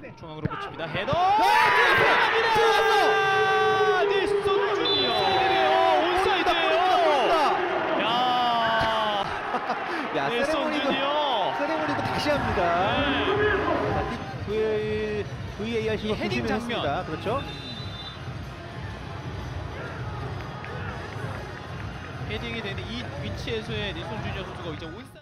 중앙으로 붙입니다. 헤더! 들어갔어! 닐슨 주니어! 온사이드예요! 야, 닐슨 주니어! 세레모니도 다시 합니다. VAR 이 시도 헤딩 장면. 했습니다. 그렇죠? 헤딩이 되는 이 위치에서의 닐슨 주니어 선수가 이제